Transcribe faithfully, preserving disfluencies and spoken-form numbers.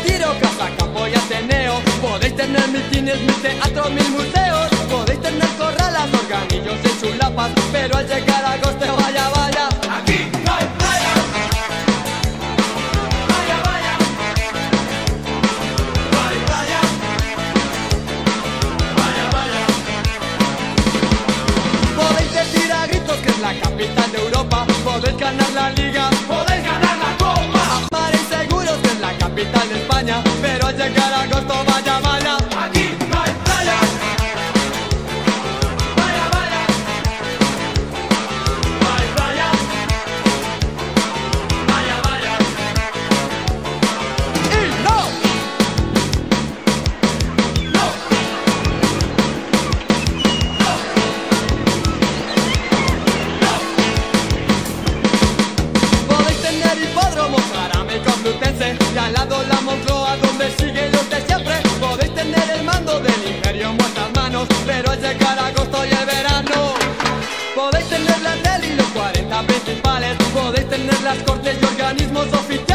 retiro, casa, campo y ateneo. Podéis tener mil cines, mil teatros, mil museos. Podéis tener corralas, organillos y chulapas, pero al llegar a agosto, vaya, vaya, Aquí no hay playa. Vaya, vaya. No hay playa. Vaya, vaya. podéis decir a gritos que es la capital de Europa. Podéis ganar la liga, Podéis ganar la copa. amaréis seguros que es la capital de España, pero al llegar a agosto, vaya, vaya. Aquí no hay playa. Vaya, vaya. No hay playa. Vaya, vaya. ¡Y no! No. Podéis tener hipódromos, Jarama y Complutense, y al lado la Moncloa donde siguen los de siempre. Podéis tener el mando del imperio en vuestras manos, pero al llegar agosto y el verano. Podéis tener la tele y los cuarenta principales. Podéis tener las cortes y organismos oficiales.